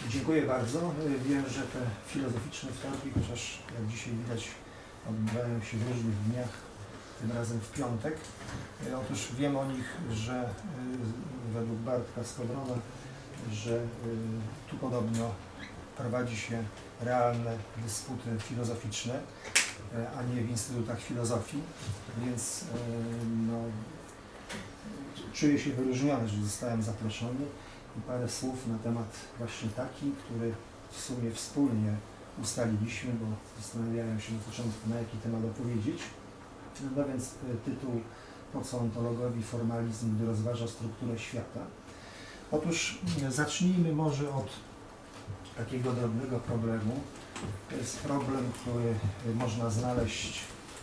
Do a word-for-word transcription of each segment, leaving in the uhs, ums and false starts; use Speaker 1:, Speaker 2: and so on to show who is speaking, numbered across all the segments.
Speaker 1: Dziękuję bardzo. Wiem, że te filozoficzne wtorki, chociaż jak dzisiaj widać, odbywają się w różnych dniach, tym razem w piątek. Otóż wiem o nich, że według Bartka Skowrona, że tu podobno prowadzi się realne dysputy filozoficzne, a nie w instytutach filozofii, więc no, czuję się wyróżniony, że zostałem zaproszony i parę słów na temat właśnie taki, który w sumie wspólnie ustaliliśmy, bo zastanawiałem się na początku, na jaki temat opowiedzieć. No więc tytuł Po co ontologowi formalizm, gdy rozważa strukturę świata. Otóż zacznijmy może od takiego drobnego problemu. To jest problem, który można znaleźć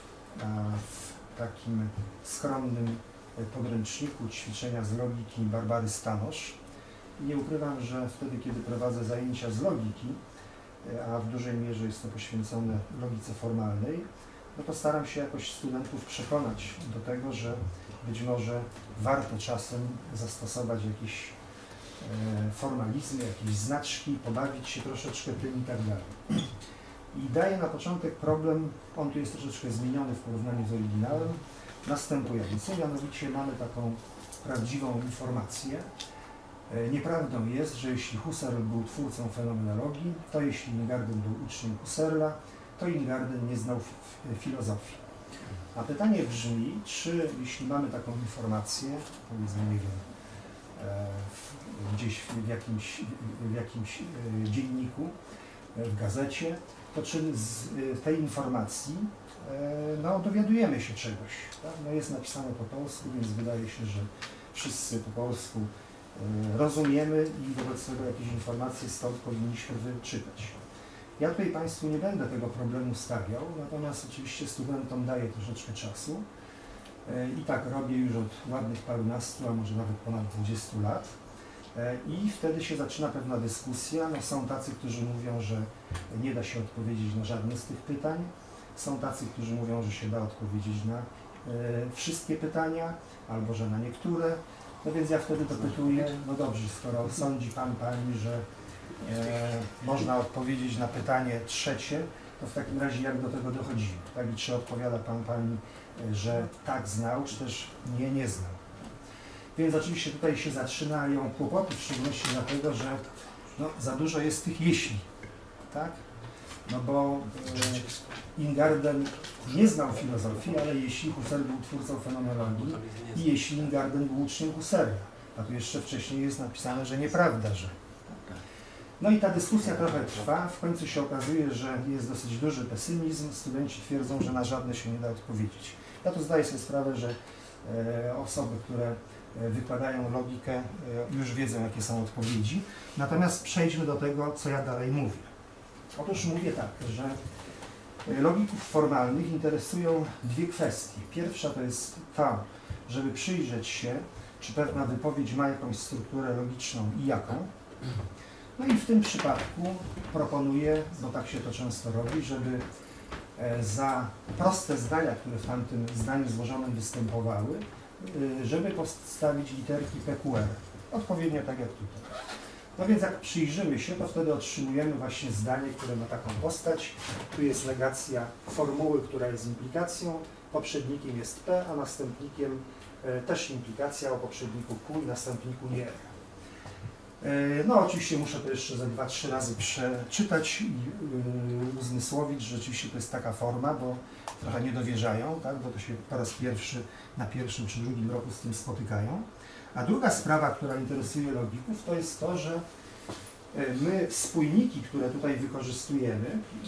Speaker 1: w takim skromnym podręczniku ćwiczenia z logiki Barbary Stanosz. I nie ukrywam, że wtedy, kiedy prowadzę zajęcia z logiki, a w dużej mierze jest to poświęcone logice formalnej, no to staram się jakoś studentów przekonać do tego, że być może warto czasem zastosować jakieś e, formalizmy, jakieś znaczki, pobawić się troszeczkę tym i tak dalej. I daję na początek problem, on tu jest troszeczkę zmieniony w porównaniu z oryginałem, następujący, mianowicie mamy taką prawdziwą informację. Nieprawdą jest, że jeśli Husserl był twórcą fenomenologii, to jeśli Ingarden był uczniem Husserla, to Ingarden nie znał filozofii. A pytanie brzmi, czy jeśli mamy taką informację, powiedzmy, nie wiem, gdzieś w jakimś, w jakimś dzienniku, w gazecie, to czy z tej informacji no, dowiadujemy się czegoś. Tak? No, jest napisane po polsku, więc wydaje się, że wszyscy po polsku rozumiemy i wobec tego jakieś informacje stąd powinniśmy wyczytać. Ja tutaj Państwu nie będę tego problemu stawiał, natomiast oczywiście studentom daję troszeczkę czasu i tak robię już od ładnych parunastu, a może nawet ponad dwudziestu lat. I wtedy się zaczyna pewna dyskusja. No, są tacy, którzy mówią, że nie da się odpowiedzieć na żadne z tych pytań. Są tacy, którzy mówią, że się da odpowiedzieć na wszystkie pytania, albo że na niektóre. No więc ja wtedy dopytuję, no dobrze, skoro sądzi Pan, Pani, że e, można odpowiedzieć na pytanie trzecie, to w takim razie jak do tego dochodzimy? Tak? I czy odpowiada Pan, Pani, że tak znał, czy też nie, nie znał? Więc oczywiście tutaj się zaczynają kłopoty, w szczególności dlatego, że no, za dużo jest tych jeśli, tak? No bo e, Ingarden nie znał filozofii, ale jeśli Husserl był twórcą fenomenologii i jeśli Ingarden był uczniem Husserla, a tu jeszcze wcześniej jest napisane, że nieprawda, że. No i ta dyskusja trochę trwa, w końcu się okazuje, że jest dosyć duży pesymizm, studenci twierdzą, że na żadne się nie da odpowiedzieć. Ja tu zdaję sobie sprawę, że e, osoby, które wykładają logikę, e, już wiedzą, jakie są odpowiedzi, natomiast przejdźmy do tego, co ja dalej mówię. Otóż mówię tak, że logików formalnych interesują dwie kwestie. Pierwsza to jest ta, żeby przyjrzeć się, czy pewna wypowiedź ma jakąś strukturę logiczną i jaką. No i w tym przypadku proponuję, bo tak się to często robi, żeby za proste zdania, które w tamtym zdaniu złożonym występowały, żeby postawić literki P Q R, odpowiednio tak jak tutaj. No więc jak przyjrzymy się, to wtedy otrzymujemy właśnie zdanie, które ma taką postać. Tu jest negacja formuły, która jest implikacją, poprzednikiem jest P, a następnikiem e, też implikacja o poprzedniku Q i następniku nie R. E, no oczywiście muszę to jeszcze ze dwa, trzy razy przeczytać i e, uzmysłowić, że rzeczywiście to jest taka forma, bo trochę nie dowierzają, tak? Bo to się po raz pierwszy na pierwszym czy drugim roku z tym spotykają. A druga sprawa, która interesuje logików, to jest to, że my spójniki, które tutaj wykorzystujemy,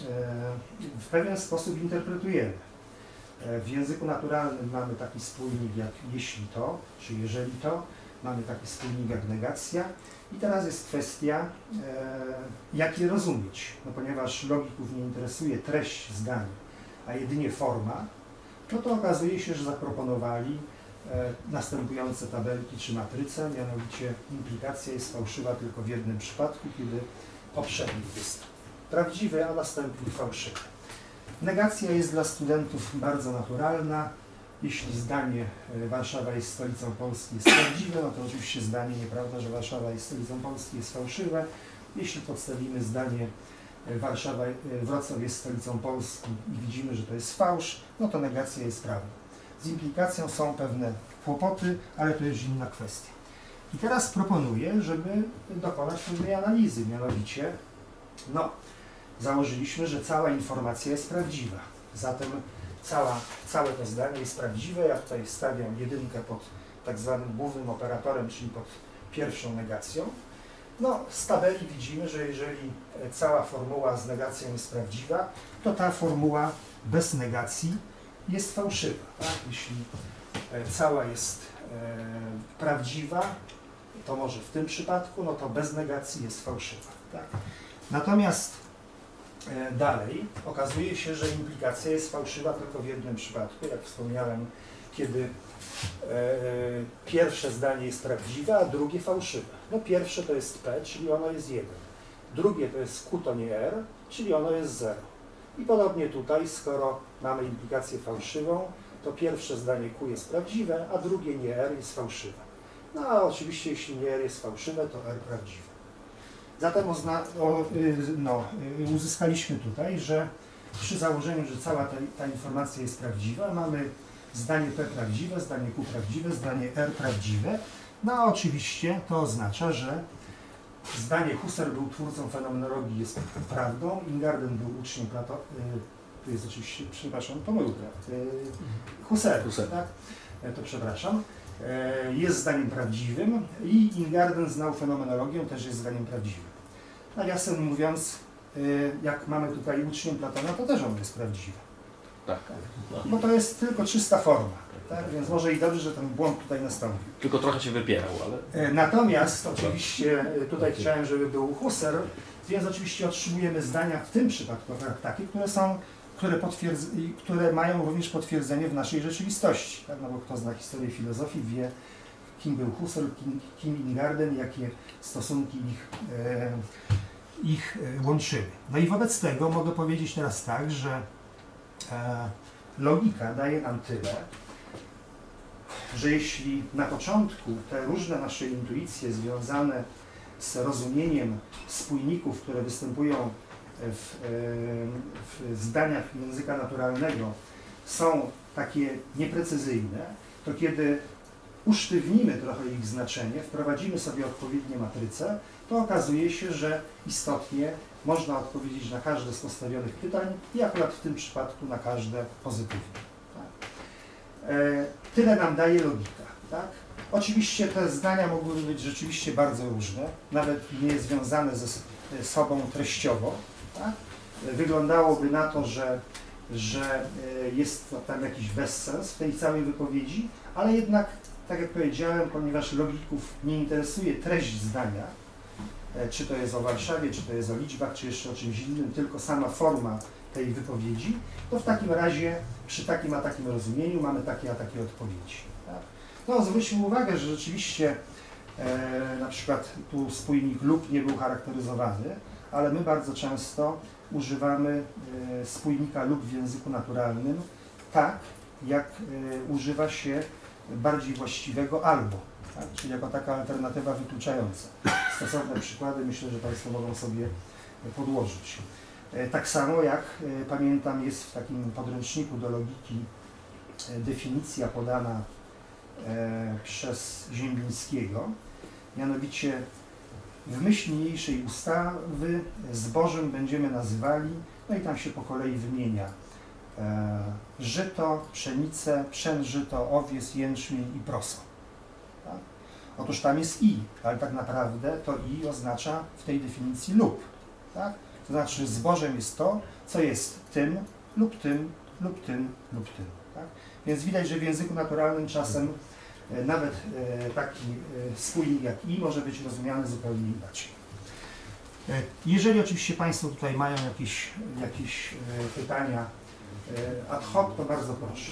Speaker 1: w pewien sposób interpretujemy. W języku naturalnym mamy taki spójnik jak jeśli to, czy jeżeli to, mamy taki spójnik jak negacja i teraz jest kwestia, jak je rozumieć. No, ponieważ logików nie interesuje treść zdania, a jedynie forma, no to okazuje się, że zaproponowali następujące tabelki czy matryce, mianowicie implikacja jest fałszywa tylko w jednym przypadku, kiedy poprzednik jest prawdziwy, a następnik fałszywy. Negacja jest dla studentów bardzo naturalna. Jeśli zdanie Warszawa jest stolicą Polski jest prawdziwe, no to oczywiście zdanie nieprawda, że Warszawa jest stolicą Polski jest fałszywe. Jeśli podstawimy zdanie Warszawa, Wrocław jest stolicą Polski i widzimy, że to jest fałsz, no to negacja jest prawdą. Z implikacją są pewne kłopoty, ale to już inna kwestia. I teraz proponuję, żeby dokonać pewnej analizy, mianowicie, no, założyliśmy, że cała informacja jest prawdziwa. Zatem cała, całe to zdanie jest prawdziwe. Ja tutaj stawiam jedynkę pod tak zwanym głównym operatorem, czyli pod pierwszą negacją. No, z tabeli widzimy, że jeżeli cała formuła z negacją jest prawdziwa, to ta formuła bez negacji jest fałszywa. Tak? Jeśli cała jest e, prawdziwa, to może w tym przypadku, no to bez negacji jest fałszywa. Tak? Natomiast e, dalej okazuje się, że implikacja jest fałszywa tylko w jednym przypadku, jak wspomniałem, kiedy e, pierwsze zdanie jest prawdziwe, a drugie fałszywe. No pierwsze to jest P, czyli ono jest jeden. Drugie to jest Q, to nie R, czyli ono jest zero. I podobnie tutaj, skoro mamy implikację fałszywą, to pierwsze zdanie Q jest prawdziwe, a drugie nie R jest fałszywe. No a oczywiście jeśli nie R jest fałszywe, to R prawdziwe. Zatem ozna, o, no, uzyskaliśmy tutaj, że przy założeniu, że cała ta, ta informacja jest prawdziwa, mamy zdanie P prawdziwe, zdanie Q prawdziwe, zdanie R prawdziwe. No a oczywiście to oznacza, że zdanie Husserl był twórcą fenomenologii jest prawdą, Ingarden był uczniem Plato, tu jest oczywiście, przepraszam, pomyłka, Husserl,
Speaker 2: Husserl.
Speaker 1: tak? To przepraszam, jest zdaniem prawdziwym i Ingarden znał fenomenologię, też jest zdaniem prawdziwym. Nawiasem mówiąc, jak mamy tutaj uczniem Platona, to też on jest prawdziwy.
Speaker 2: Tak.
Speaker 1: Bo to jest tylko czysta forma. Tak? Więc może i dobrze, że ten błąd tutaj nastąpił.
Speaker 2: Tylko trochę się wypierał, ale...
Speaker 1: Natomiast oczywiście tutaj chciałem, żeby był Husserl, więc oczywiście otrzymujemy zdania w tym przypadku takie, które są, które, które mają również potwierdzenie w naszej rzeczywistości. Tak? No bo kto zna historię filozofii, wie, kim był Husserl, kim, kim Ingarden, jakie stosunki ich, e, ich łączyły. No i wobec tego mogę powiedzieć teraz tak, że e, logika daje nam tyle, że jeśli na początku te różne nasze intuicje związane z rozumieniem spójników, które występują w, w zdaniach języka naturalnego, są takie nieprecyzyjne, to kiedy usztywnimy trochę ich znaczenie, wprowadzimy sobie odpowiednie matryce, to okazuje się, że istotnie można odpowiedzieć na każde z postawionych pytań i akurat w tym przypadku na każde pozytywnie. Tak? E, tyle nam daje logika. Tak? Oczywiście te zdania mogłyby być rzeczywiście bardzo różne, nawet nie związane ze sobą treściowo. Tak? Wyglądałoby na to, że, że jest tam jakiś bezsens w tej całej wypowiedzi, ale jednak, tak jak powiedziałem, ponieważ logików nie interesuje treść zdania, czy to jest o Warszawie, czy to jest o liczbach, czy jeszcze o czymś innym, tylko sama forma tej wypowiedzi, to w takim razie przy takim a takim rozumieniu mamy takie a takie odpowiedzi. Tak? No zwróćmy uwagę, że rzeczywiście e, na przykład tu spójnik lub nie był charakteryzowany, ale my bardzo często używamy e, spójnika lub w języku naturalnym tak, jak e, używa się bardziej właściwego albo, tak? Czyli jako taka alternatywa wykluczająca. Stosowne przykłady myślę, że Państwo mogą sobie podłożyć. Tak samo jak pamiętam jest w takim podręczniku do logiki definicja podana przez Ziembińskiego, mianowicie w myśl niniejszej ustawy zbożem będziemy nazywali, no i tam się po kolei wymienia żyto, pszenicę, pszen, żyto, owies, jęczmień i proso. Tak? Otóż tam jest i, ale tak naprawdę to i oznacza w tej definicji lub. Tak? To znaczy zbożem jest to, co jest tym lub tym, lub tym, lub tym. Tak? Więc widać, że w języku naturalnym czasem e, nawet e, taki e, spójnik jak i może być rozumiany zupełnie inaczej. E, jeżeli oczywiście Państwo tutaj mają jakieś, jakieś e, pytania e, ad hoc, to bardzo proszę.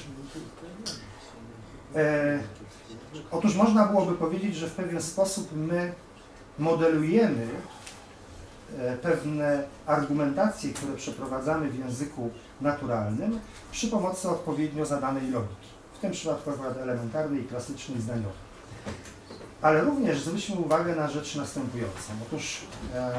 Speaker 1: E, otóż można byłoby powiedzieć, że w pewien sposób my modelujemy pewne argumentacje, które przeprowadzamy w języku naturalnym przy pomocy odpowiednio zadanej logiki. W tym przypadku akurat elementarnej, klasycznej, zdaniowej. Ale również zwróćmy uwagę na rzecz następującą. Otóż e,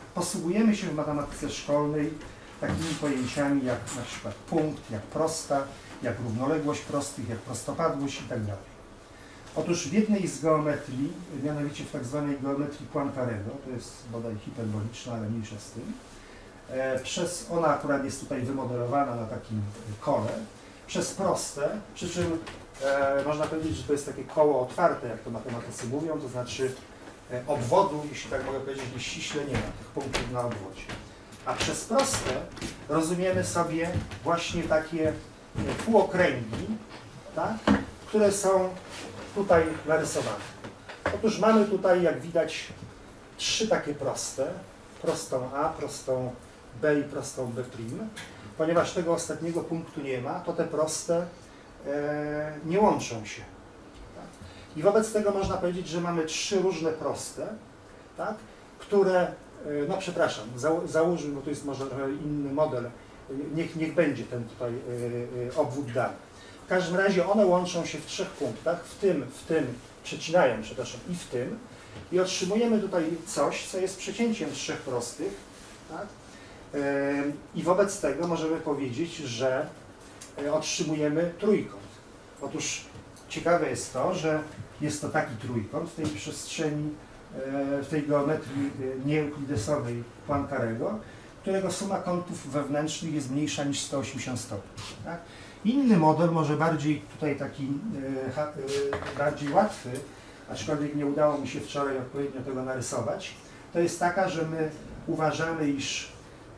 Speaker 1: posługujemy się w matematyce szkolnej takimi pojęciami jak na przykład punkt, jak prosta, jak równoległość prostych, jak prostopadłość i tak dalej. Otóż w jednej z geometrii, mianowicie w tak zwanej geometrii Poincarego, to jest bodaj hiperboliczna, ale mniejsza z tym, e, przez, ona akurat jest tutaj wymodelowana na takim kole, przez proste, przy czym e, można powiedzieć, że to jest takie koło otwarte, jak to matematycy mówią, to znaczy e, obwodu, jeśli tak mogę powiedzieć, ściśle nie ma tych punktów na obwodzie. A przez proste rozumiemy sobie właśnie takie półokręgi, tak, które są tutaj narysowane. Otóż mamy tutaj, jak widać, trzy takie proste, prostą A, prostą B i prostą B'. Ponieważ tego ostatniego punktu nie ma, to te proste e, nie łączą się. Tak? I wobec tego można powiedzieć, że mamy trzy różne proste, tak, które, e, no przepraszam, za, załóżmy, bo tu jest może inny model, niech, niech będzie ten tutaj e, e, obwód dany. W każdym razie one łączą się w trzech punktach, w tym, w tym, przecinają, przepraszam, i w tym, i otrzymujemy tutaj coś, co jest przecięciem trzech prostych, tak? I wobec tego możemy powiedzieć, że otrzymujemy trójkąt. Otóż ciekawe jest to, że jest to taki trójkąt w tej przestrzeni, w tej geometrii nieeuklidesowej Poincarego, którego suma kątów wewnętrznych jest mniejsza niż sto osiemdziesiąt stopni. Tak? Inny model, może bardziej tutaj taki bardziej łatwy, aczkolwiek nie udało mi się wczoraj odpowiednio tego narysować, to jest taka, że my uważamy, iż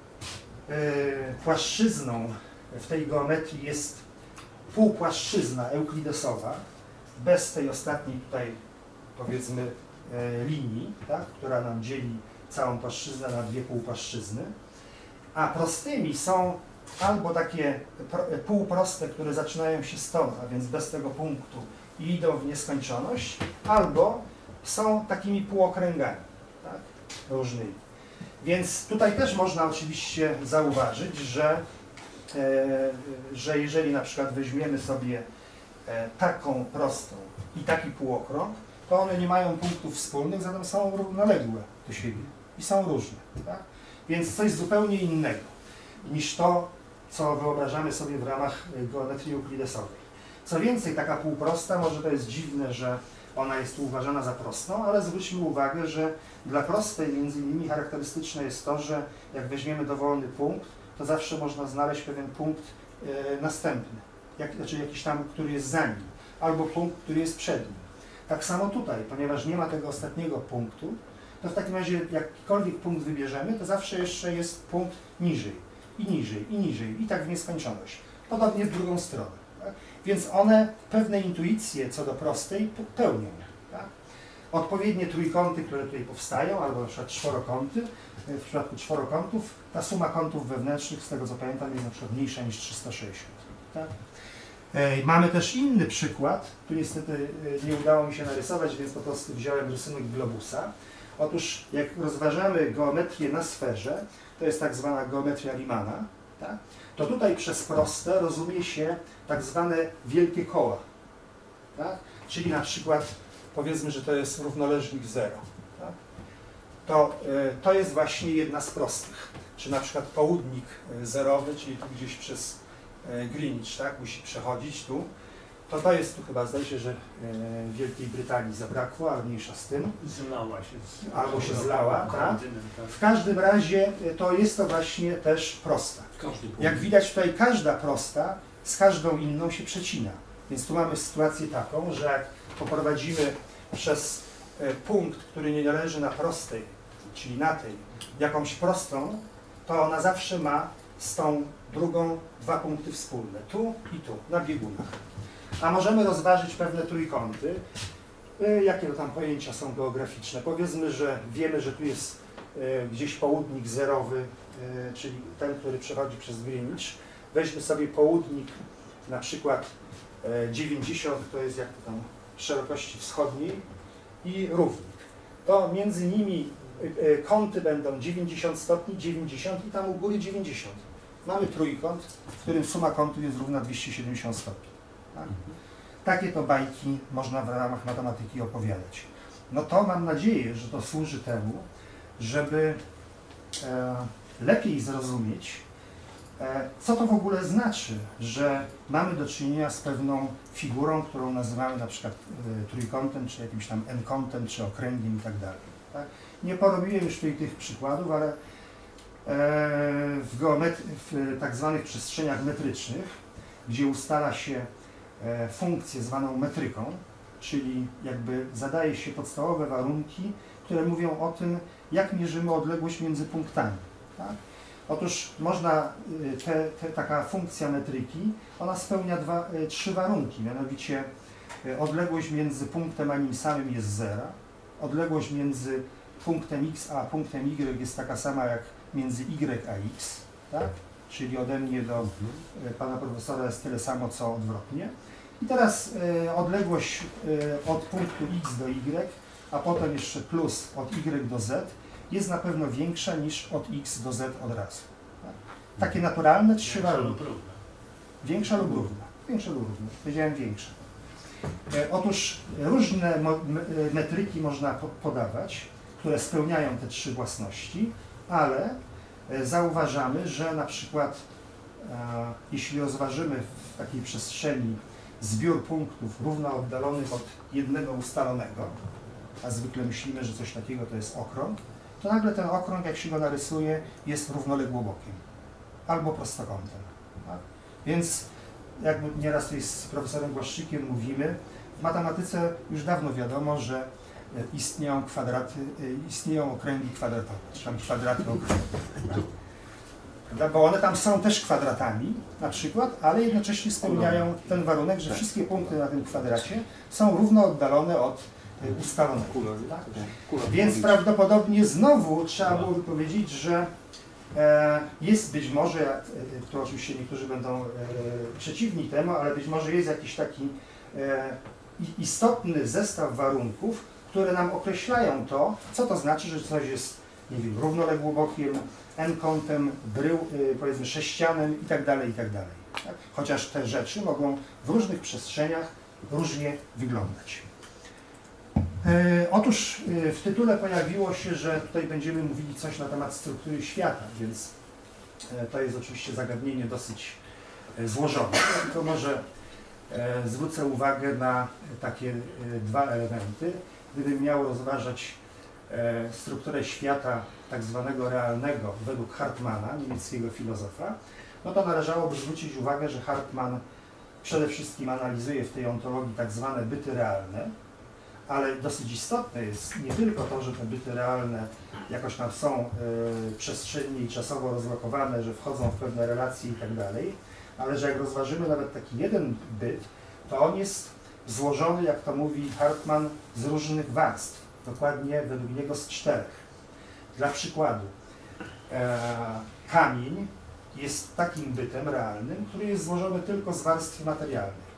Speaker 1: płaszczyzną w tej geometrii jest półpłaszczyzna euklidesowa, bez tej ostatniej tutaj, powiedzmy, linii, tak, która nam dzieli całą płaszczyznę na dwie półpłaszczyzny, a prostymi są albo takie półproste, które zaczynają się stąd, a więc bez tego punktu i idą w nieskończoność, albo są takimi półokręgami, tak, różnymi. Więc tutaj też można oczywiście zauważyć, że, e, że jeżeli na przykład weźmiemy sobie e, taką prostą i taki półokrąg, to one nie mają punktów wspólnych, zatem są równoległe do siebie i są różne. Tak? Więc coś zupełnie innego niż to, co wyobrażamy sobie w ramach geometrii euklidesowej. Co więcej, taka półprosta, może to jest dziwne, że ona jest tu uważana za prostą, ale zwróćmy uwagę, że dla prostej między innymi charakterystyczne jest to, że jak weźmiemy dowolny punkt, to zawsze można znaleźć pewien punkt e, następny, jak, znaczy jakiś tam, który jest za nim, albo punkt, który jest przed nim. Tak samo tutaj, ponieważ nie ma tego ostatniego punktu, to w takim razie jakikolwiek punkt wybierzemy, to zawsze jeszcze jest punkt niżej, i niżej, i niżej, i tak w nieskończoność. Podobnie w drugą stronę. Tak? Więc one pewne intuicje co do prostej pełnią. Tak? Odpowiednie trójkąty, które tutaj powstają, albo na przykład czworokąty, w przypadku czworokątów ta suma kątów wewnętrznych, z tego co pamiętam, jest na przykład mniejsza niż trzysta sześćdziesiąt. Tak? E, mamy też inny przykład, tu niestety nie udało mi się narysować, więc po prostu wziąłem rysunek globusa. Otóż jak rozważamy geometrię na sferze, to jest tak zwana geometria Riemanna, tak? To tutaj przez proste rozumie się tak zwane wielkie koła. Tak? Czyli na przykład powiedzmy, że to jest równoleżnik zero. Tak? To, y, to jest właśnie jedna z prostych. Czy na przykład południk zerowy, czyli tu gdzieś przez y, Greenwich, tak? Musi przechodzić tu. To to jest tu chyba, zdaje się, że y, w Wielkiej Brytanii zabrakło, ale mniejsza z tym.
Speaker 3: Zlała się. Z...
Speaker 1: Albo się zlała, tak?
Speaker 3: tak?
Speaker 1: W każdym razie to jest to właśnie też prosta. Jak widać tutaj każda prosta z każdą inną się przecina. Więc tu mamy sytuację taką, że jak poprowadzimy przez punkt, który nie leży na prostej, czyli na tej, jakąś prostą, to ona zawsze ma z tą drugą dwa punkty wspólne. Tu i tu, na biegunach. A możemy rozważyć pewne trójkąty. Jakie to tam pojęcia są geograficzne? Powiedzmy, że wiemy, że tu jest gdzieś południk zerowy, czyli ten, który przechodzi przez Greenwich. Weźmy sobie południk, na przykład dziewięćdziesiąt, to jest jak to tam szerokości wschodniej, i równik. To między nimi kąty będą dziewięćdziesiąt stopni, dziewięćdziesiąt i tam u góry dziewięćdziesiąt. Mamy trójkąt, w którym suma kątów jest równa dwieście siedemdziesiąt stopni. Tak? Takie to bajki można w ramach matematyki opowiadać. No to mam nadzieję, że to służy temu, żeby e, lepiej zrozumieć, e, co to w ogóle znaczy, że mamy do czynienia z pewną figurą, którą nazywamy na przykład e, trójkątem, czy jakimś tam n-kątem, czy okręgiem i tak dalej. Tak? Nie porobiłem już tutaj tych przykładów, ale e, w, geometry, w tak zwanych przestrzeniach metrycznych, gdzie ustala się e, funkcję zwaną metryką, czyli jakby zadaje się podstawowe warunki, które mówią o tym, jak mierzymy odległość między punktami. Tak? Otóż można, te, te, taka funkcja metryki, ona spełnia dwa, trzy warunki, mianowicie odległość między punktem a nim samym jest zera, odległość między punktem x a punktem y jest taka sama jak między y a x, tak? Czyli ode mnie do pana profesora jest tyle samo, co odwrotnie. I teraz y, odległość y, od punktu x do y, a potem jeszcze plus od y do z jest na pewno większa niż od x do z od razu. Tak? Takie naturalne trzy warunki. Większa lub równa. Większa lub równa. Powiedziałem większa. E, otóż różne metryki można po podawać, które spełniają te trzy własności, ale e, zauważamy, że na przykład e, jeśli rozważymy w takiej przestrzeni zbiór punktów równo oddalonych od jednego ustalonego, a zwykle myślimy, że coś takiego to jest okrąg, to nagle ten okrąg, jak się go narysuje, jest równoległobokiem albo prostokątem. Tak? Więc jak nieraz tutaj z profesorem Błaszczykiem mówimy, w matematyce już dawno wiadomo, że istnieją kwadraty, istnieją okręgi kwadratowe, czy tam kwadraty okręgowe. Bo one tam są też kwadratami na przykład, ale jednocześnie spełniają ten warunek, że wszystkie punkty na tym kwadracie są równo oddalone od ustalonego. Tak? Więc prawdopodobnie znowu trzeba byłoby powiedzieć, że e, jest być może, e, to oczywiście niektórzy będą e, przeciwni temu, ale być może jest jakiś taki e, istotny zestaw warunków, które nam określają to, co to znaczy, że coś jest, nie wiem, równoległobokiem, n-kątem, brył, y, powiedzmy sześcianem i tak dalej, i tak dalej. Tak? Chociaż te rzeczy mogą w różnych przestrzeniach różnie wyglądać. E, otóż y, w tytule pojawiło się, że tutaj będziemy mówili coś na temat struktury świata, więc e, to jest oczywiście zagadnienie dosyć e, złożone, tylko może e, zwrócę uwagę na takie e, dwa elementy. Gdybym miał rozważać e, strukturę świata tak zwanego realnego według Hartmana, niemieckiego filozofa, no to należałoby zwrócić uwagę, że Hartman przede wszystkim analizuje w tej ontologii tak zwane byty realne, ale dosyć istotne jest nie tylko to, że te byty realne jakoś tam są y, przestrzennie i czasowo rozlokowane, że wchodzą w pewne relacje i tak dalej, ale że jak rozważymy nawet taki jeden byt, to on jest złożony, jak to mówi Hartman, z różnych warstw, dokładnie według niego z czterech. Dla przykładu, e, kamień jest takim bytem realnym, który jest złożony tylko z warstw materialnych.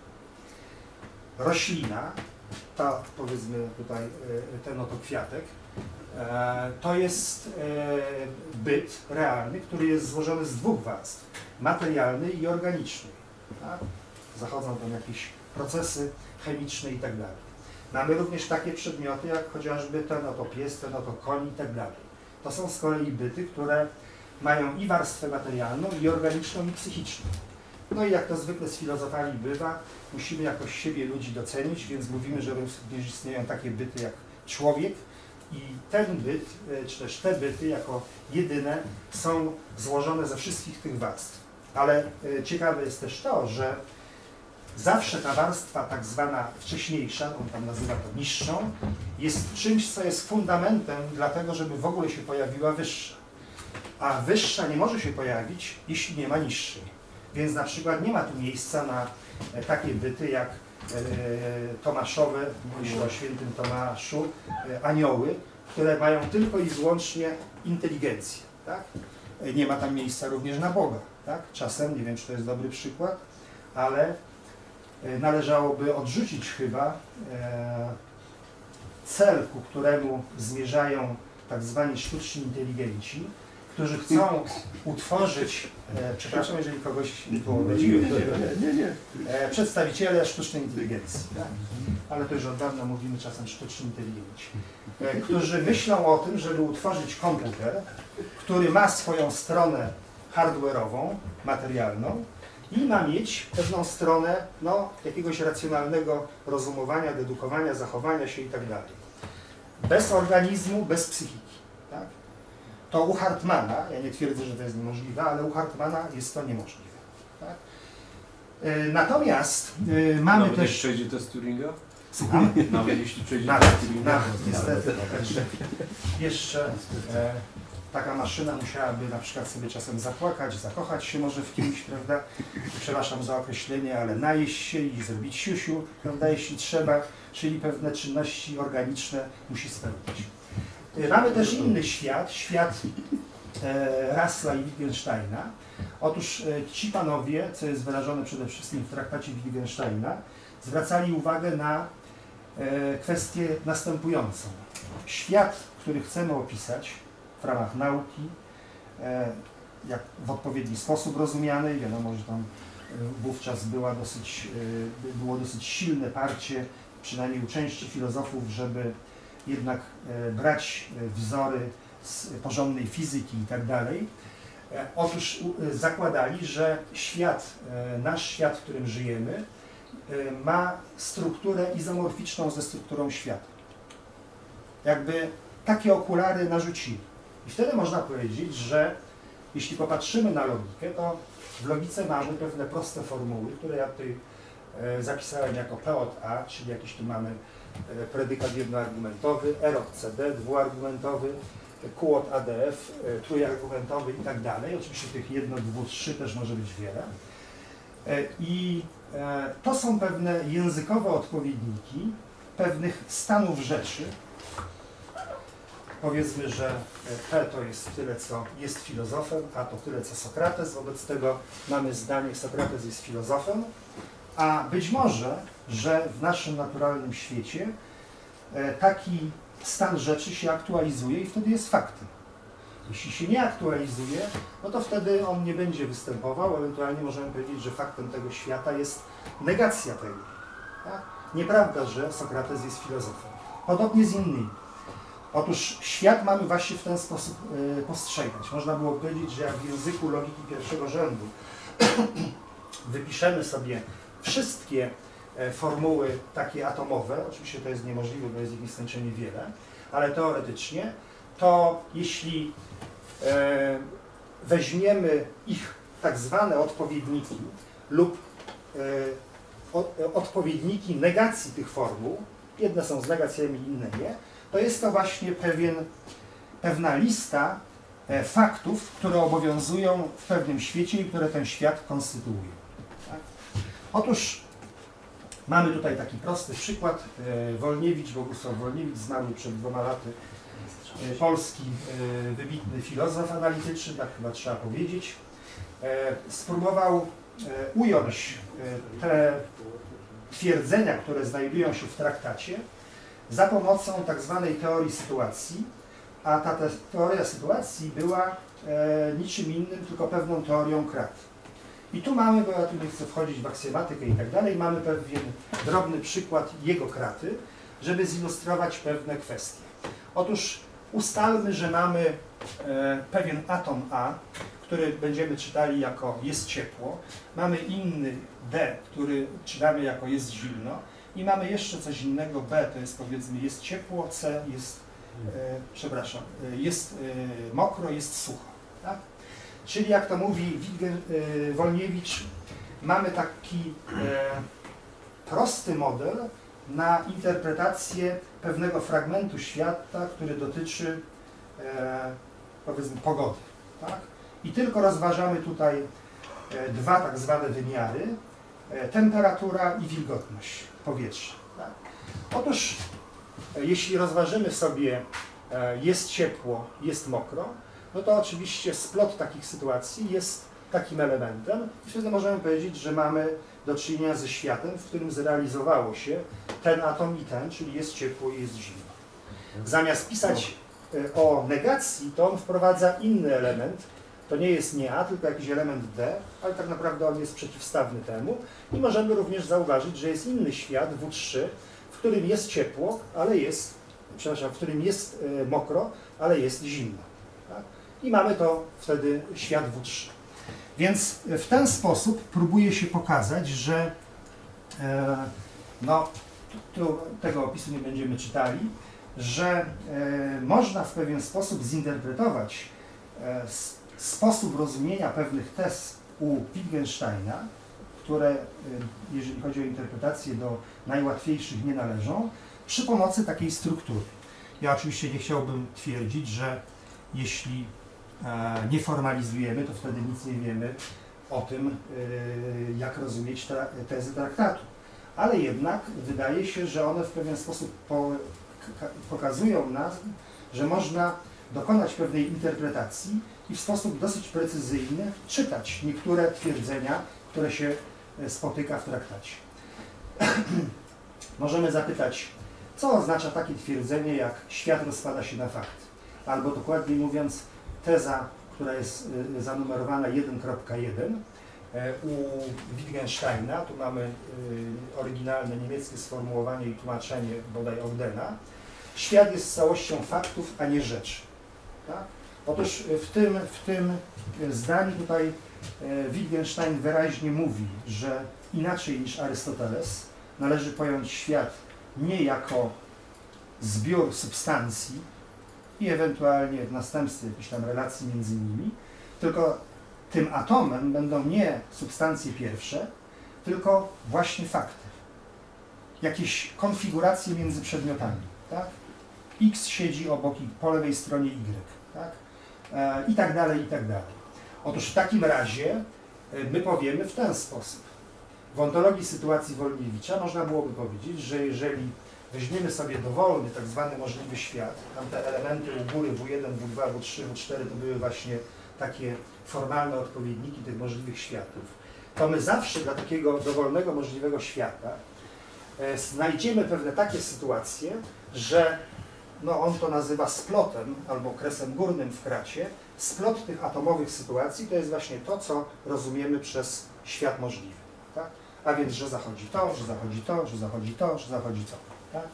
Speaker 1: Roślina, ta powiedzmy tutaj ten oto kwiatek, e, to jest e, byt realny, który jest złożony z dwóch warstw, materialnej i organicznej. Tak? Zachodzą tam jakieś procesy chemiczne i tak dalej. Mamy również takie przedmioty, jak chociażby ten oto pies, ten oto koń i tak dalej. To są z kolei byty, które mają i warstwę materialną, i organiczną, i psychiczną. No i jak to zwykle z filozofami bywa, musimy jakoś siebie, ludzi docenić, więc mówimy, że również istnieją takie byty jak człowiek i ten byt, czy też te byty jako jedyne są złożone ze wszystkich tych warstw. Ale ciekawe jest też to, że zawsze ta warstwa tak zwana wcześniejsza, on tam nazywa to niższą, jest czymś, co jest fundamentem dlatego, żeby w ogóle się pojawiła wyższa. A wyższa nie może się pojawić, jeśli nie ma niższej. Więc na przykład nie ma tu miejsca na takie byty jak e, Tomaszowe, myślę o świętym Tomaszu, e, anioły, które mają tylko i wyłącznie inteligencję. Tak? Nie ma tam miejsca również na Boga. Tak? Czasem, nie wiem, czy to jest dobry przykład, ale należałoby odrzucić chyba e, cel, ku któremu zmierzają tak zwani sztuczni inteligenci, którzy chcą utworzyć, e, przepraszam, jeżeli kogoś tu obraziłem,
Speaker 2: Nie, nie.
Speaker 1: e, przedstawiciele sztucznej inteligencji, tak? Ale to już od dawna mówimy czasem sztucznej inteligencji, e, którzy myślą o tym, żeby utworzyć komputer, który ma swoją stronę hardware'ową, materialną i ma mieć pewną stronę no, jakiegoś racjonalnego rozumowania, dedukowania, zachowania się i tak dalej. Bez organizmu, bez psychiki. Tak? To u Hartmana, ja nie twierdzę, że to jest niemożliwe, ale u Hartmana jest to niemożliwe. Tak? E, Natomiast e, mamy
Speaker 3: Nawet
Speaker 1: też...
Speaker 3: jeśli przejdzie test Turinga?
Speaker 1: Słucham?
Speaker 3: Nawet jeśli przejdzie
Speaker 1: Nawet,
Speaker 3: test Turinga?
Speaker 1: nawet, niestety. Jeszcze, jeszcze e, taka maszyna musiałaby na przykład sobie czasem zapłakać, zakochać się może w kimś, prawda? Przepraszam za określenie, ale najeść się i zrobić siusiu, prawda, jeśli trzeba, czyli pewne czynności organiczne musi spełnić. E, Mamy też inny świat, świat e, Russella i Wittgensteina. Otóż e, ci panowie, co jest wyrażone przede wszystkim w traktacie Wittgensteina, zwracali uwagę na e, kwestię następującą. Świat, który chcemy opisać w ramach nauki, e, jak w odpowiedni sposób rozumiany, wiadomo, że tam e, wówczas była dosyć, e, było dosyć silne parcie, przynajmniej u części filozofów, żeby jednak e, brać e, wzory z porządnej fizyki i tak dalej. E, otóż e, zakładali, że świat, e, nasz świat, w którym żyjemy, e, ma strukturę izomorficzną ze strukturą świata. Jakby takie okulary narzucili. I wtedy można powiedzieć, że jeśli popatrzymy na logikę, to w logice mamy pewne proste formuły, które ja tutaj e, zapisałem jako P od A, czyli jakiś tu mamy e, predykat jednoargumentowy, R od C D, dwuargumentowy, Q od A D F, e, trójargumentowy i tak dalej. Oczywiście tych jedno, dwu, trzy też może być wiele. E, I e, to są pewne językowe odpowiedniki pewnych stanów rzeczy. Powiedzmy, że P to jest tyle, co jest filozofem, a to tyle, co Sokrates. Wobec tego mamy zdanie, Sokrates jest filozofem, a być może, że w naszym naturalnym świecie taki stan rzeczy się aktualizuje i wtedy jest faktem. Jeśli się nie aktualizuje, no to wtedy on nie będzie występował, ewentualnie możemy powiedzieć, że faktem tego świata jest negacja tego. Tak? Nieprawda, że Sokrates jest filozofem. Podobnie z innymi. Otóż świat mamy właśnie w ten sposób y, postrzegać. Można było powiedzieć, że jak w języku logiki pierwszego rzędu wypiszemy sobie wszystkie e, formuły takie atomowe, oczywiście to jest niemożliwe, bo jest ich nieskończenie wiele, ale teoretycznie, to jeśli e, weźmiemy ich tak zwane odpowiedniki lub e, o, odpowiedniki negacji tych formuł, jedne są z negacjami, inne nie, to jest to właśnie pewien, pewna lista e, faktów, które obowiązują w pewnym świecie i które ten świat konstytuują. Tak? Otóż mamy tutaj taki prosty przykład. E, Wolniewicz, Bogusław Wolniewicz, znany przed dwoma laty, e, polski e, wybitny filozof analityczny, tak chyba trzeba powiedzieć, e, spróbował e, ująć e, te twierdzenia, które znajdują się w traktacie, za pomocą tak zwanej teorii sytuacji, a ta te, teoria sytuacji była e, niczym innym, tylko pewną teorią krat. I tu mamy, bo ja tu nie chcę wchodzić w aksjomatykę i tak dalej, mamy pewien drobny przykład jego kraty, żeby zilustrować pewne kwestie. Otóż ustalmy, że mamy e, pewien atom A, który będziemy czytali jako jest ciepło, mamy inny D, który czytamy jako jest zimno, i mamy jeszcze coś innego, B to jest powiedzmy jest ciepło, C jest, e, przepraszam, e, jest e, mokro, jest sucho. Tak? Czyli jak to mówi Witgen, e, Wolniewicz, mamy taki e, prosty model na interpretację pewnego fragmentu świata, który dotyczy e, powiedzmy pogody. Tak? I tylko rozważamy tutaj e, dwa tak zwane wymiary, e, temperatura i wilgotność powietrza. Tak? Otóż e, jeśli rozważymy sobie e, jest ciepło, jest mokro, no to oczywiście splot takich sytuacji jest takim elementem i wtedy możemy powiedzieć, że mamy do czynienia ze światem, w którym zrealizowało się ten atom i ten, czyli jest ciepło i jest zimno. Zamiast pisać o negacji, to on wprowadza inny element. To nie jest nie A, tylko jakiś element D, ale tak naprawdę on jest przeciwstawny temu. I możemy również zauważyć, że jest inny świat W trzy, w którym jest ciepło, ale jest, przepraszam, w którym jest e, mokro, ale jest zimno. Tak? I mamy to wtedy świat W trzy. Więc w ten sposób próbuje się pokazać, że e, no, tu tego opisu nie będziemy czytali, że e, można w pewien sposób zinterpretować e, sposób rozumienia pewnych tez u Wittgensteina, które, jeżeli chodzi o interpretację, do najłatwiejszych nie należą, przy pomocy takiej struktury. Ja oczywiście nie chciałbym twierdzić, że jeśli e, nie formalizujemy, to wtedy nic nie wiemy o tym, e, jak rozumieć tra tezy traktatu. Ale jednak wydaje się, że one w pewien sposób po, pokazują nam, że można dokonać pewnej interpretacji i w sposób dosyć precyzyjny czytać niektóre twierdzenia, które się spotyka w traktacie. Możemy zapytać, co oznacza takie twierdzenie, jak świat rozpada się na fakty? Albo dokładniej mówiąc, teza, która jest zanumerowana jeden kropka jeden u Wittgensteina, tu mamy oryginalne niemieckie sformułowanie i tłumaczenie bodaj Ogdena. Świat jest całością faktów, a nie rzeczy. Tak? Otóż w tym, w tym zdaniu tutaj Wittgenstein wyraźnie mówi, że inaczej niż Arystoteles należy pojąć świat nie jako zbiór substancji i ewentualnie w następstwie jakiejś tam relacji między nimi, tylko tym atomem będą nie substancje pierwsze, tylko właśnie fakty. Jakieś konfiguracje między przedmiotami. Tak? X siedzi obok i po lewej stronie Y. Tak? E, I tak dalej, i tak dalej. Otóż w takim razie my powiemy w ten sposób. W ontologii sytuacji Wolniewicza można byłoby powiedzieć, że jeżeli weźmiemy sobie dowolny, tak zwany możliwy świat, tam te elementy u góry W jeden, W dwa, W trzy, W cztery to były właśnie takie formalne odpowiedniki tych możliwych światów, to my zawsze dla takiego dowolnego możliwego świata e, znajdziemy pewne takie sytuacje, że no on to nazywa splotem albo kresem górnym w kracie. Splot tych atomowych sytuacji to jest właśnie to, co rozumiemy przez świat możliwy. Tak? A więc, że zachodzi to, że zachodzi to, że zachodzi to, że zachodzi to. Tak?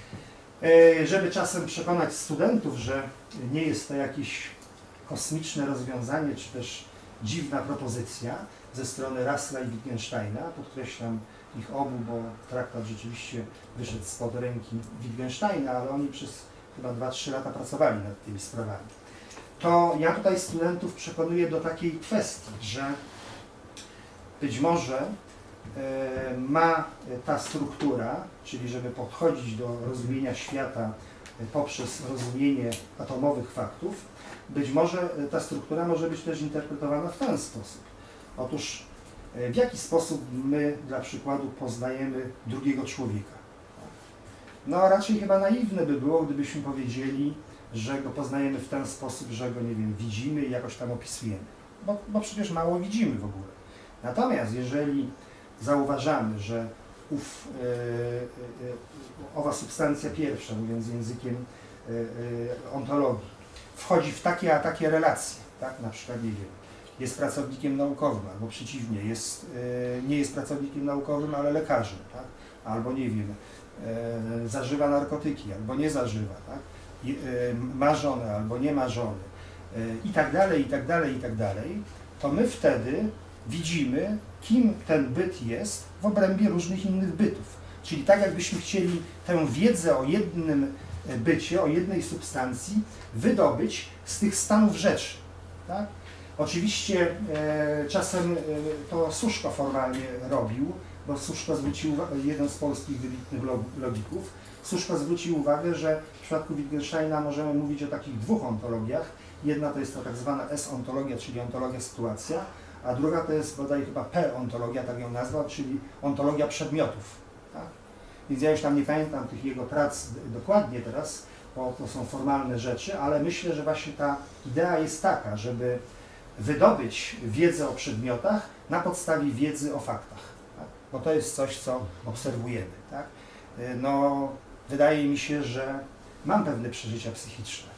Speaker 1: E, żeby czasem przekonać studentów, że nie jest to jakieś kosmiczne rozwiązanie, czy też dziwna propozycja ze strony Russella i Wittgensteina, podkreślam ich obu, bo traktat rzeczywiście wyszedł spod ręki Wittgensteina, ale oni przez chyba dwa trzy lata pracowali nad tymi sprawami. To ja tutaj studentów przekonuję do takiej kwestii, że być może e, ma ta struktura, czyli żeby podchodzić do rozumienia świata poprzez rozumienie atomowych faktów, być może ta struktura może być też interpretowana w ten sposób. Otóż w jaki sposób my dla przykładu poznajemy drugiego człowieka? No raczej chyba naiwne by było, gdybyśmy powiedzieli, że go poznajemy w ten sposób, że go, nie wiem, widzimy i jakoś tam opisujemy. Bo, bo przecież mało widzimy w ogóle. Natomiast jeżeli zauważamy, że ów, e, e, owa substancja pierwsza, mówiąc językiem e, e, ontologii, wchodzi w takie a takie relacje, tak? Na przykład, nie wiem, jest pracownikiem naukowym, albo przeciwnie, jest, e, nie jest pracownikiem naukowym, ale lekarzem, tak? Albo, nie wiem, e, zażywa narkotyki, albo nie zażywa, tak? I, e, ma żonę, albo nie ma żony, e, i tak dalej, i tak dalej, i tak dalej, to my wtedy widzimy, kim ten byt jest w obrębie różnych innych bytów. Czyli tak jakbyśmy chcieli tę wiedzę o jednym bycie, o jednej substancji wydobyć z tych stanów rzeczy. Tak? Oczywiście e, czasem e, to Suszko formalnie robił, bo Suszko zwrócił, jeden z polskich wybitnych logików, Suszko zwrócił uwagę, że w przypadku Wittgensteina możemy mówić o takich dwóch ontologiach. Jedna to jest ta tak zwana S-ontologia, czyli ontologia sytuacja, a druga to jest bodaj chyba P-ontologia, tak ją nazwał, czyli ontologia przedmiotów. Tak? Więc ja już tam nie pamiętam tych jego prac dokładnie teraz, bo to są formalne rzeczy, ale myślę, że właśnie ta idea jest taka, żeby wydobyć wiedzę o przedmiotach na podstawie wiedzy o faktach. Tak? Bo to jest coś, co obserwujemy. Tak? No, wydaje mi się, że mam pewne przeżycia psychiczne.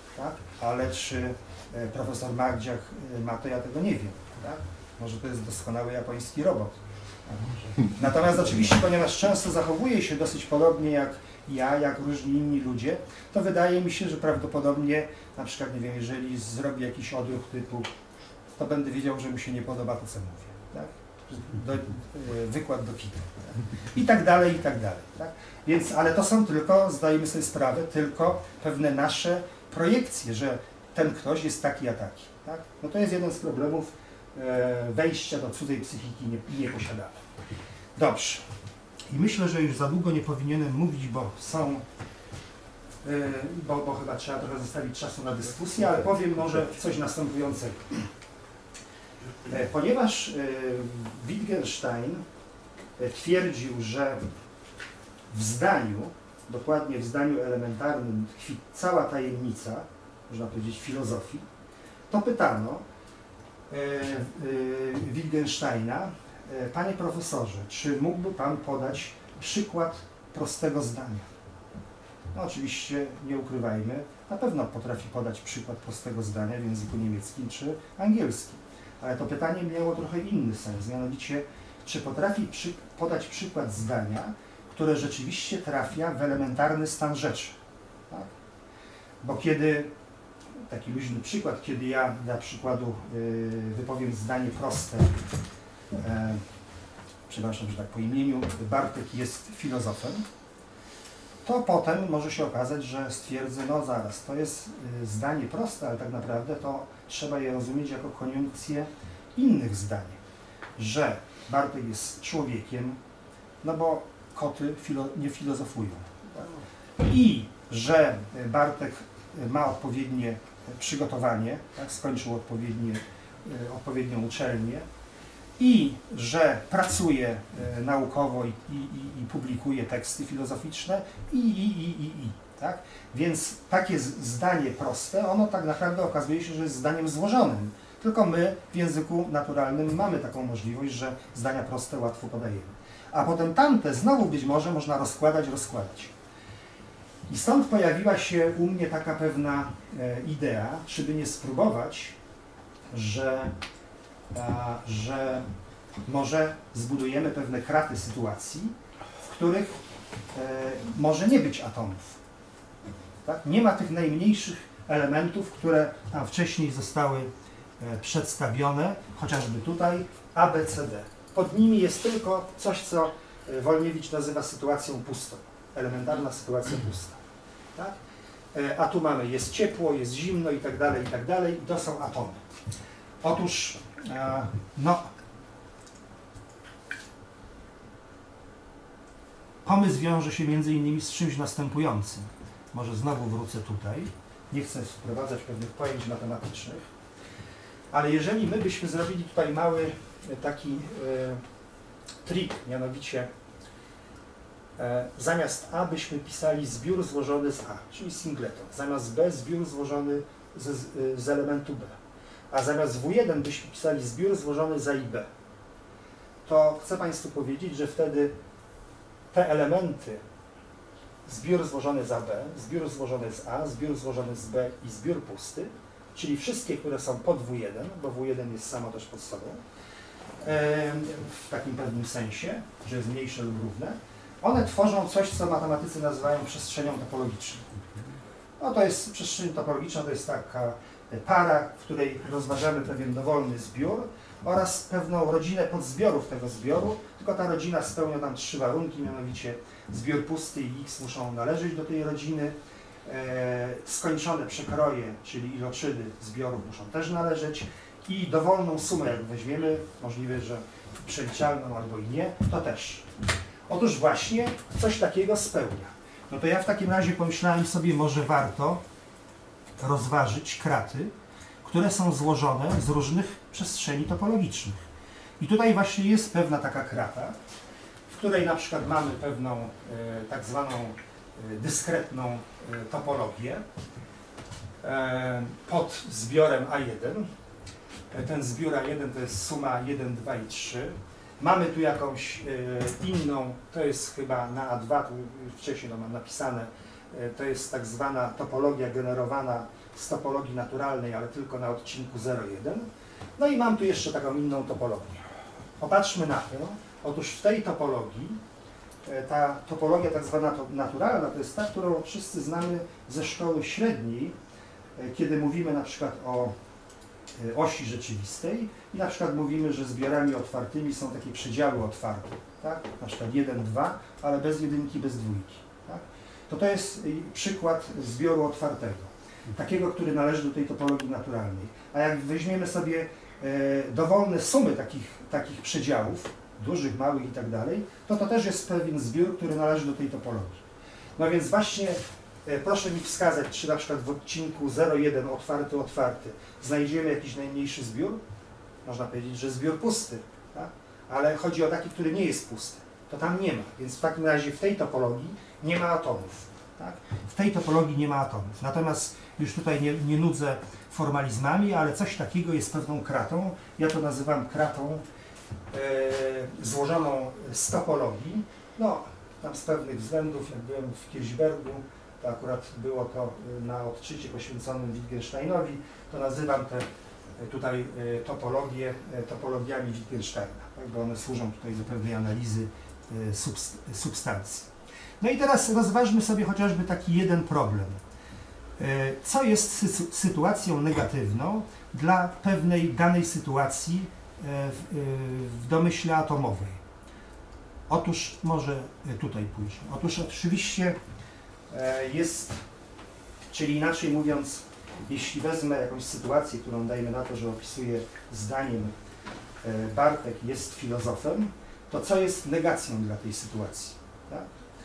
Speaker 1: tak? Ale czy e, profesor Magdziak e, ma to, ja tego nie wiem. Tak? Może to jest doskonały japoński robot. Tak? Natomiast oczywiście, ponieważ często zachowuje się dosyć podobnie jak ja, jak różni inni ludzie, to wydaje mi się, że prawdopodobnie, na przykład, nie wiem, jeżeli zrobi jakiś odruch typu, to będę wiedział, że mu się nie podoba to, co mówię. Tak? Do, e, wykład do kita. Tak? I tak dalej, i tak dalej. Tak? Więc, ale to są tylko, zdajemy sobie sprawę, tylko pewne nasze projekcje, że ten ktoś jest taki, a taki. Tak? No to jest jeden z problemów e, wejścia do cudzej psychiki nie, nie posiadamy. Dobrze. I myślę, że już za długo nie powinienem mówić, bo są, e, bo, bo chyba trzeba trochę zostawić czasu na dyskusję, ale powiem może coś następującego. E, ponieważ e, Wittgenstein e, twierdził, że w zdaniu, dokładnie w zdaniu elementarnym tkwi cała tajemnica, można powiedzieć, filozofii, to pytano e, e, Wittgensteina, e, panie profesorze, czy mógłby pan podać przykład prostego zdania? No oczywiście, nie ukrywajmy, na pewno potrafi podać przykład prostego zdania w języku niemieckim czy angielskim, ale to pytanie miało trochę inny sens, mianowicie, czy potrafi przy podać przykład zdania, które rzeczywiście trafia w elementarny stan rzeczy. Tak? Bo kiedy, taki luźny przykład, kiedy ja dla przykładu yy, wypowiem zdanie proste, e, przepraszam, że tak po imieniu, Bartek jest filozofem, to potem może się okazać, że stwierdzę, no zaraz, to jest y, zdanie proste, ale tak naprawdę to trzeba je rozumieć jako koniunkcję innych zdań, że Bartek jest człowiekiem, no bo koty filo nie filozofują. Tak? I że Bartek ma odpowiednie przygotowanie, tak? Skończył odpowiednie, odpowiednią uczelnię i że pracuje naukowo i, i, i publikuje teksty filozoficzne i, i, i, i, i. Tak? Więc takie zdanie proste, ono tak naprawdę okazuje się, że jest zdaniem złożonym. Tylko my w języku naturalnym mamy taką możliwość, że zdania proste łatwo podajemy. A potem tamte znowu być może można rozkładać, rozkładać. I stąd pojawiła się u mnie taka pewna e, idea, czy by nie spróbować, że, a, że może zbudujemy pewne kraty sytuacji, w których e, może nie być atomów. Tak? Nie ma tych najmniejszych elementów, które tam wcześniej zostały e, przedstawione, chociażby tutaj A, B, C, D. Pod nimi jest tylko coś, co Wolniewicz nazywa sytuacją pustą. Elementarna sytuacja pusta. Tak? A tu mamy, jest ciepło, jest zimno i tak dalej, i tak dalej. I to są atomy. Otóż, no, pomysł wiąże się między innymi z czymś następującym. Może znowu wrócę tutaj. Nie chcę wprowadzać pewnych pojęć matematycznych. Ale jeżeli my byśmy zrobili tutaj mały taki e, trik, mianowicie e, zamiast A byśmy pisali zbiór złożony z A, czyli singleton, zamiast B zbiór złożony z, z elementu B, a zamiast W jeden byśmy pisali zbiór złożony z A i B, to chcę Państwu powiedzieć, że wtedy te elementy, zbiór złożony z A B, zbiór złożony z A, zbiór złożony z B i zbiór pusty, czyli wszystkie, które są pod W jeden, bo W jeden jest samo też pod sobą, w takim pewnym sensie, że jest mniejsze lub równe, one tworzą coś, co matematycy nazywają przestrzenią topologiczną. No to jest przestrzeń topologiczna, to jest taka para, w której rozważamy pewien dowolny zbiór oraz pewną rodzinę podzbiorów tego zbioru, tylko ta rodzina spełnia tam trzy warunki, mianowicie zbiór pusty i X muszą należeć do tej rodziny, e, skończone przekroje, czyli iloczydy zbiorów muszą też należeć i dowolną sumę, jak weźmiemy, możliwe, że przeliczalną albo i nie, to też. Otóż właśnie coś takiego spełnia. No to ja w takim razie pomyślałem sobie, może warto rozważyć kraty, które są złożone z różnych przestrzeni topologicznych. I tutaj właśnie jest pewna taka krata, w której na przykład mamy pewną e, tak zwaną e, dyskretną e, topologię e, pod zbiorem A jeden. E, ten zbiór A jeden to jest suma jeden, dwa i trzy. Mamy tu jakąś e, inną, to jest chyba na A dwa, tu wcześniej to mam napisane, to jest tak zwana topologia generowana z topologii naturalnej, ale tylko na odcinku zero jeden. No i mam tu jeszcze taką inną topologię. Popatrzmy na to. Otóż w tej topologii, ta topologia tak zwana naturalna, to jest ta, którą wszyscy znamy ze szkoły średniej, kiedy mówimy na przykład o osi rzeczywistej i na przykład mówimy, że zbiorami otwartymi są takie przedziały otwarte, tak? Na przykład jeden, dwa, ale bez jedynki, bez dwójki. Tak? To to jest przykład zbioru otwartego, takiego, który należy do tej topologii naturalnej. A jak weźmiemy sobie e, dowolne sumy takich, takich przedziałów, dużych, małych i tak dalej, to to też jest pewien zbiór, który należy do tej topologii. No więc właśnie e, proszę mi wskazać, czy na przykład w odcinku zero jeden otwarty, otwarty znajdziemy jakiś najmniejszy zbiór? Można powiedzieć, że zbiór pusty, tak? Ale chodzi o taki, który nie jest pusty. To tam nie ma, więc w takim razie w tej topologii nie ma atomów. Tak? W tej topologii nie ma atomów. Natomiast już tutaj nie, nie nudzę formalizmami, ale coś takiego jest pewną kratą. Ja to nazywam kratą e, złożoną z topologii. No, tam z pewnych względów, jak byłem w Kirchbergu, to akurat było to na odczycie poświęconym Wittgensteinowi, to nazywam te tutaj topologie topologiami Wittgensteina, tak? Bo one służą tutaj do pewnej analizy substancji. No i teraz rozważmy sobie chociażby taki jeden problem. Co jest sytuacją negatywną dla pewnej danej sytuacji w domyśle atomowej? Otóż może tutaj pójść. Otóż oczywiście jest, czyli inaczej mówiąc, jeśli wezmę jakąś sytuację, którą dajmy na to, że opisuję zdaniem Bartek jest filozofem, to co jest negacją dla tej sytuacji? Tak?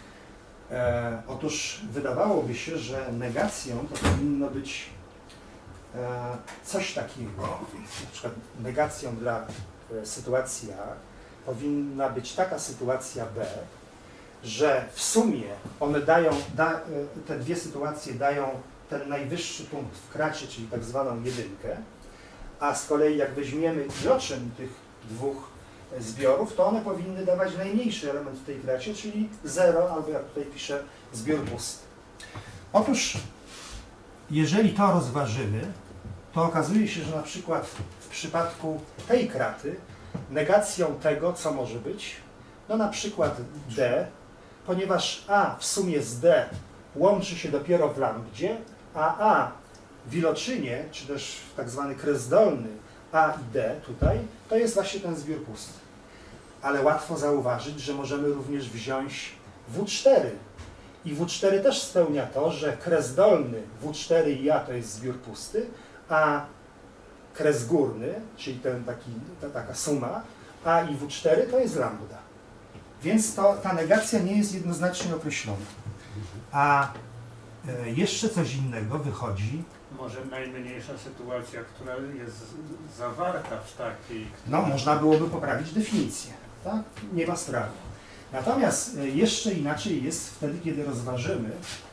Speaker 1: E, otóż wydawałoby się, że negacją to powinno być e, coś takiego, na przykład negacją dla e, sytuacji A powinna być taka sytuacja B, że w sumie one dają, da, e, te dwie sytuacje dają ten najwyższy punkt w kracie, czyli tak zwaną jedynkę, a z kolei jak weźmiemy iloczyn tych dwóch zbiorów, to one powinny dawać najmniejszy element w tej kracie, czyli zero, albo jak tutaj piszę, zbiór pusty. Otóż, jeżeli to rozważymy, to okazuje się, że na przykład w przypadku tej kraty negacją tego, co może być, no na przykład D, ponieważ A w sumie z D łączy się dopiero w lambdzie, a A w iloczynie, czy też w tak zwany kres dolny A i D tutaj, to jest właśnie ten zbiór pusty. Ale łatwo zauważyć, że możemy również wziąć W cztery. I W cztery też spełnia to, że kres dolny W cztery i A to jest zbiór pusty, a kres górny, czyli ten taki, ta, taka suma, A i W cztery to jest lambda. Więc to, ta negacja nie jest jednoznacznie określona. A e, jeszcze coś innego wychodzi.
Speaker 4: Może najmniejsza sytuacja, która jest zawarta w takiej...
Speaker 1: No, można byłoby poprawić definicję, tak? Nie ma sprawy. Natomiast jeszcze inaczej jest wtedy, kiedy rozważymy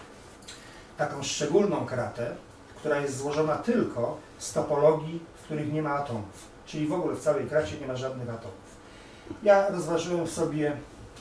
Speaker 1: taką szczególną kratę, która jest złożona tylko z topologii, w których nie ma atomów. Czyli w ogóle w całej kracie nie ma żadnych atomów. Ja rozważyłem sobie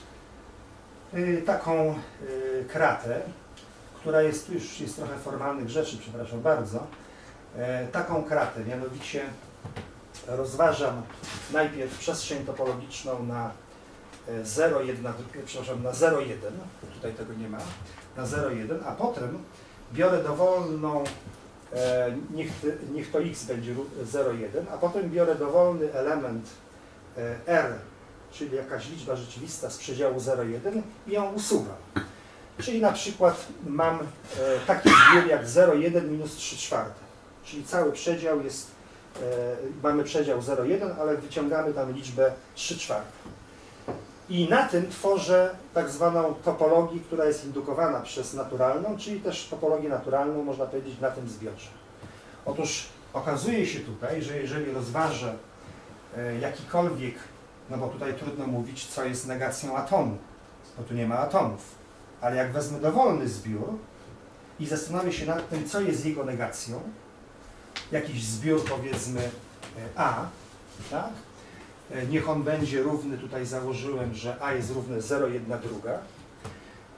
Speaker 1: y, taką y, kratę, która jest, tu już jest trochę formalnych rzeczy, przepraszam bardzo, e, taką kratę, mianowicie rozważam najpierw przestrzeń topologiczną na zero, jeden, przepraszam, na zero, jeden, tutaj tego nie ma, na zero, jeden, a potem biorę dowolną, e, niech, niech to x będzie zero, jeden, a potem biorę dowolny element e, R, czyli jakaś liczba rzeczywista z przedziału zero, jeden i ją usuwam. Czyli na przykład mam e, taki zbiór jak zero, jeden minus trzy czwarte. Czyli cały przedział jest, e, mamy przedział zero, jeden, ale wyciągamy tam liczbę trzy czwarte. I na tym tworzę tak zwaną topologię, która jest indukowana przez naturalną, czyli też topologię naturalną, można powiedzieć, na tym zbiorze. Otóż okazuje się tutaj, że jeżeli rozważę e, jakikolwiek, no bo tutaj trudno mówić, co jest negacją atomu, bo tu nie ma atomów. Ale jak wezmę dowolny zbiór i zastanowię się nad tym, co jest jego negacją, jakiś zbiór, powiedzmy A, tak? Niech on będzie równy, tutaj założyłem, że A jest równe zero, jedna druga,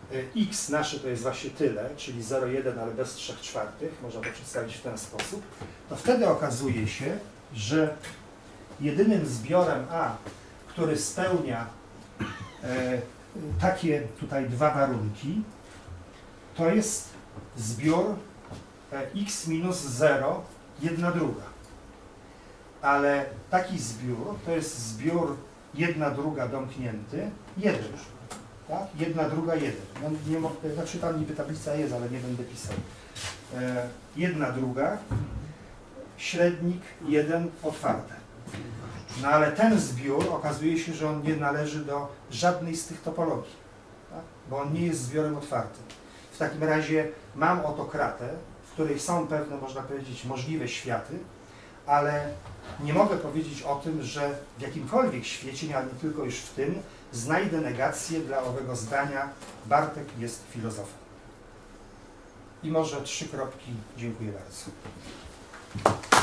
Speaker 1: x nasze to jest właśnie tyle, czyli zero przecinek jeden, ale bez trzech czwartych, można to przedstawić w ten sposób, to wtedy okazuje się, że jedynym zbiorem A, który spełnia e, takie tutaj dwa warunki, to jest zbiór e, x minus zero, jedna druga. Ale taki zbiór to jest zbiór jedna druga domknięty, jeden. Tak? Jedna druga, jeden. No, nie mo- znaczy tam niby tablica jest, ale nie będę pisał. E, jedna druga, średnik jeden, otwarte. No ale ten zbiór okazuje się, że on nie należy do żadnej z tych topologii, tak? Bo on nie jest zbiorem otwartym. W takim razie mam oto kratę, w której są pewne, można powiedzieć, możliwe światy, ale nie mogę powiedzieć o tym, że w jakimkolwiek świecie, ale nie tylko już w tym, znajdę negację dla owego zdania Bartek jest filozofem. I może trzy kropki. Dziękuję bardzo.